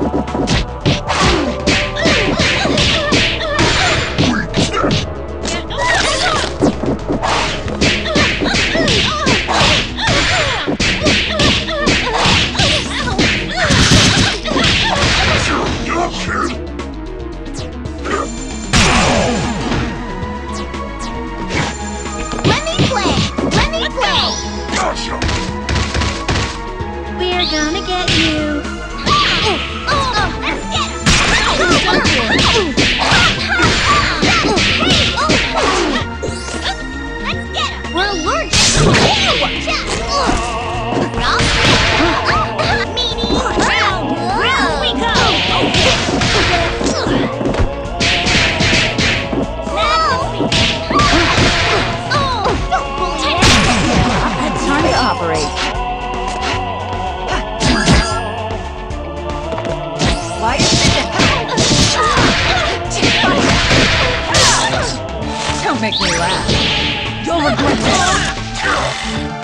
We're gonna get you. Let's get him. We're allergic. Meanie. Round we go. Time to operate. Don't make me laugh. You'll regret this.